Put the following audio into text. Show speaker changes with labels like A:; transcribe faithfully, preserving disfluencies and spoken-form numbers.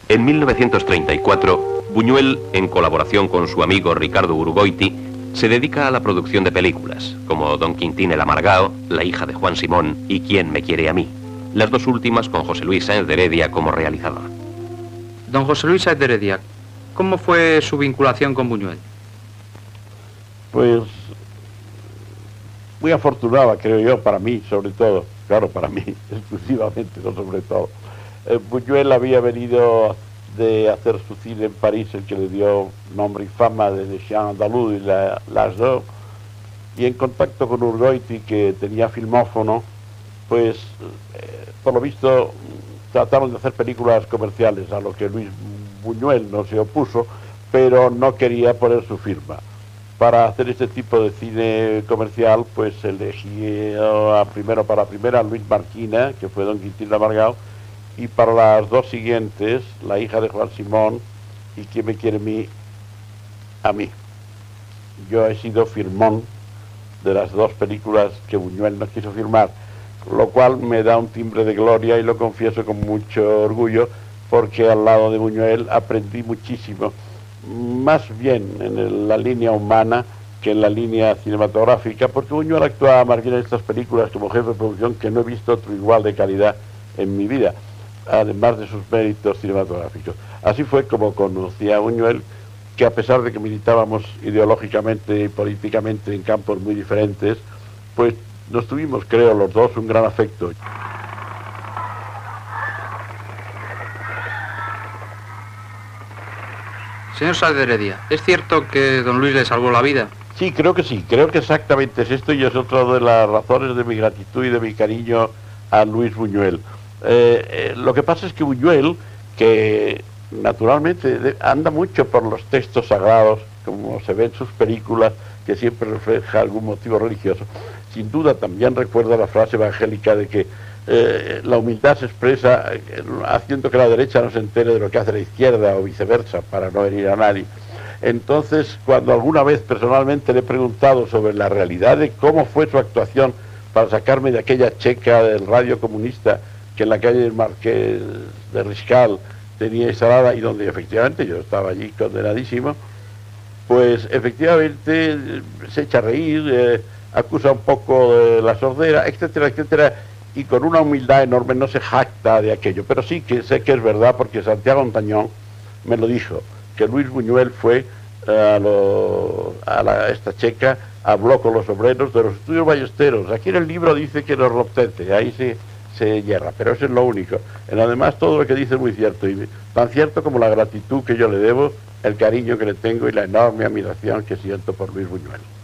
A: En mil novecientos treinta y cuatro, Buñuel, en colaboración con su amigo Ricardo Urugoiti, se dedica a la producción de películas, como Don Quintín el Amargao, La hija de Juan Simón y ¿Quién me quiere a mí?, las dos últimas con José Luis Sáenz de Heredia como realizador.
B: Don José Luis Sáenz de Heredia, ¿cómo fue su vinculación con Buñuel?
C: Pues muy afortunada, creo yo, para mí, sobre todo. Claro, para mí, exclusivamente, no sobre todo. Eh, Buñuel había venido de hacer su cine en París, el que le dio nombre y fama de Le Chien Andalou y la, L'Âge d'Or, y en contacto con Urugoiti, que tenía filmófono, pues, eh, por lo visto, trataron de hacer películas comerciales, a lo que Luis Buñuel no se opuso, pero no quería poner su firma. Para hacer este tipo de cine comercial, pues elegí a, primero para la primera Luis Marquina, que fue Don Quintín el Amargao, y para las dos siguientes, La hija de Juan Simón y ¿Quién me quiere a mí? A mí. Yo he sido firmón de las dos películas que Buñuel no quiso firmar, lo cual me da un timbre de gloria y lo confieso con mucho orgullo, porque al lado de Buñuel aprendí muchísimo, más bien en el, la línea humana que en la línea cinematográfica, porque Buñuel actuaba más bien en estas películas como jefe de producción que no he visto otro igual de calidad en mi vida, además de sus méritos cinematográficos. Así fue como conocí a Buñuel, que a pesar de que militábamos ideológicamente y políticamente en campos muy diferentes, pues nos tuvimos, creo, los dos un gran afecto.
B: Señor Sáenz de Heredia, ¿es cierto que don Luis le salvó la vida?
C: Sí, creo que sí, creo que exactamente es esto y es otra de las razones de mi gratitud y de mi cariño a Luis Buñuel. Eh, eh, lo que pasa es que Buñuel, que naturalmente de, anda mucho por los textos sagrados, como se ve en sus películas, que siempre refleja algún motivo religioso, sin duda también recuerda la frase evangélica de que eh, la humildad se expresa eh, haciendo que la derecha no se entere de lo que hace la izquierda o viceversa, para no herir a nadie. Entonces, cuando alguna vez personalmente le he preguntado sobre la realidad de cómo fue su actuación para sacarme de aquella checa del radio comunista que en la calle del Marqués de Riscal tenía instalada y donde efectivamente yo estaba allí condenadísimo, pues efectivamente se echa a reír, eh, acusa un poco de la sordera, etcétera, etcétera, y con una humildad enorme no se jacta de aquello, pero sí que sé que es verdad porque Santiago Ontañón me lo dijo, que Luis Buñuel fue eh, a, lo, a la, esta checa, habló con los obreros de los estudios ballesteros. Aquí en el libro dice que los Roptete, ahí se, se hierra, pero eso es lo único. En lo demás todo lo que dice es muy cierto, y tan cierto como la gratitud que yo le debo, el cariño que le tengo y la enorme admiración que siento por Luis Buñuel.